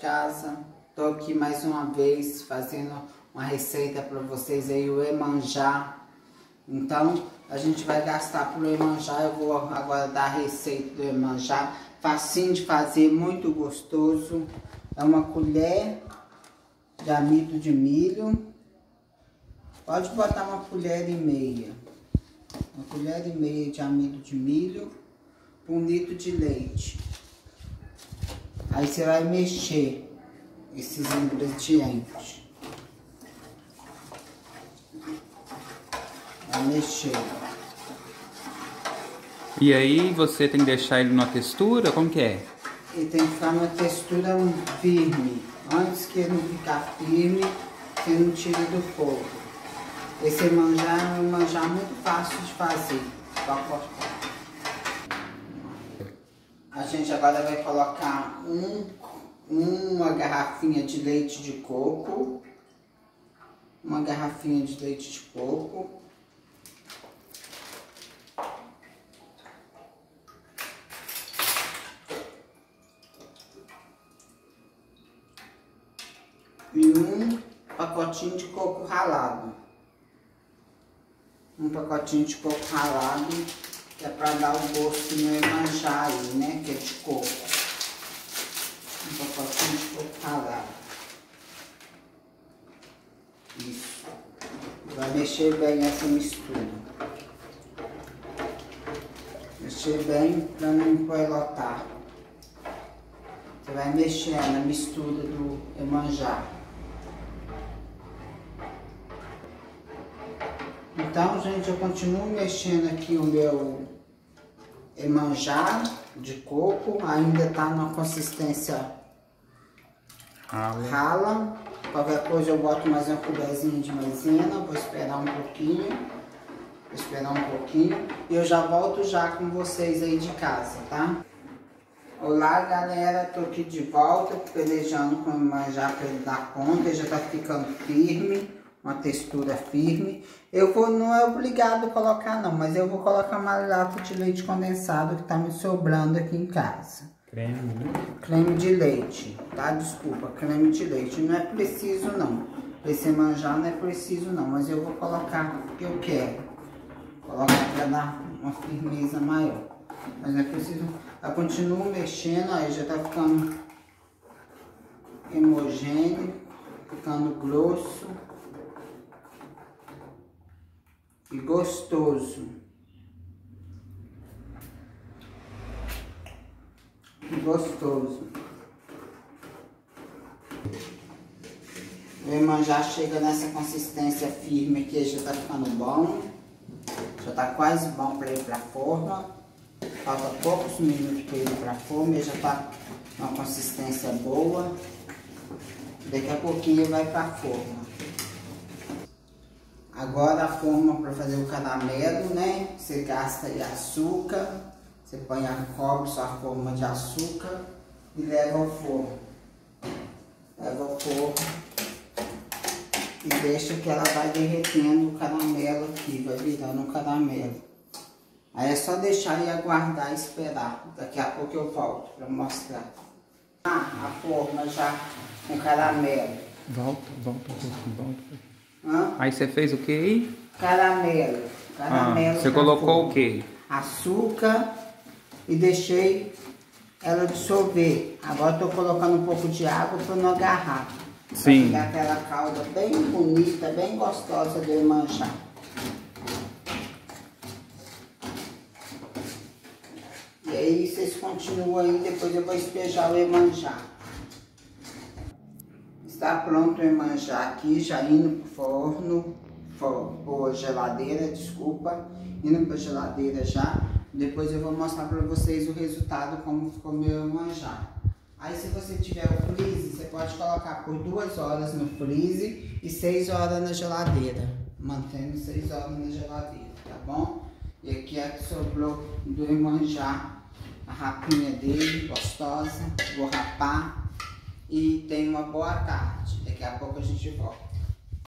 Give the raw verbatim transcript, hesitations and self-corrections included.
casa, tô aqui mais uma vez fazendo uma receita para vocês aí, o Iemanjá. Então a gente vai gastar pro Iemanjá. Eu vou agora dar a receita do Iemanjá, facinho de fazer, muito gostoso. É uma colher de amido de milho, pode botar uma colher e meia, uma colher e meia de amido de milho, um litro de leite. Aí você vai mexer esses ingredientes. Vai mexer. E aí você tem que deixar ele numa textura? Como que é? Ele tem que ficar numa textura firme. Antes que ele não ficar firme, você não tira do fogo. Esse Iemanjá é um Iemanjá muito fácil de fazer. Só cortar. A gente agora vai colocar um, uma garrafinha de leite de coco. Uma garrafinha de leite de coco. E um pacotinho de coco ralado. Um pacotinho de coco ralado, que é para dar o gosto no Iemanjá aí, né? Que é de coco. Um pacotinho de coco ralado. Isso. Vai mexer bem essa mistura. Mexer bem para não empoelotar. Você vai mexendo na mistura do Iemanjá. Então, gente, eu continuo mexendo aqui o meu Iemanjá de coco. Ainda tá numa consistência rala. rala. Qualquer coisa eu boto mais uma colherzinha de maisena. Vou esperar um pouquinho. Vou esperar um pouquinho. E eu já volto já com vocês aí de casa, tá? Olá, galera. Tô aqui de volta, pelejando com o Iemanjá para ele dar conta. Ele já tá ficando firme. Uma textura firme. Eu vou, não é obrigado colocar não, mas eu vou colocar uma lata de leite condensado que tá me sobrando aqui em casa. Creme, né? Creme de leite, tá? Desculpa, creme de leite. Não é preciso não. Esse Iemanjá não é preciso não, mas eu vou colocar porque eu quero. Colocar para dar uma firmeza maior. Mas não é preciso. Eu continuo mexendo, aí já tá ficando homogêneo, ficando grosso. E gostoso. E gostoso. O Iemanjá chega nessa consistência firme aqui, já tá ficando bom. Já tá quase bom para ir para a forma. Falta poucos minutos para ir para a forma, ele já tá uma consistência boa. Daqui a pouquinho vai para a forma. Agora a forma para fazer o caramelo, né? Você gasta aí açúcar, você põe a cobre sua forma de açúcar e leva ao forno. Leva ao forno e deixa que ela vai derretendo o caramelo aqui, vai virando um caramelo. Aí é só deixar e aguardar e esperar. Daqui a pouco eu volto para mostrar. Ah, a forma já com caramelo. Volta, volta um pouquinho, volta. Hã? Aí você fez o que aí? Caramelo. Caramelo. Ah, você colocou o que? Açúcar e deixei ela dissolver. Agora estou colocando um pouco de água para não agarrar. Sim. Para ficar aquela calda bem bonita, bem gostosa de Iemanjá. E aí vocês continuam aí, depois eu vou espejar o Iemanjá. Está pronto o Iemanjá aqui, já indo pro forno, for, ou geladeira, desculpa, indo pra geladeira já. Depois eu vou mostrar para vocês o resultado, como ficou meu Iemanjá. Aí se você tiver o freezer, você pode colocar por duas horas no freezer e seis horas na geladeira. Mantendo seis horas na geladeira, tá bom? E aqui é que sobrou do Iemanjá, a rapinha dele, gostosa. Vou rapar. E tenha uma boa tarde. Daqui a pouco a gente volta.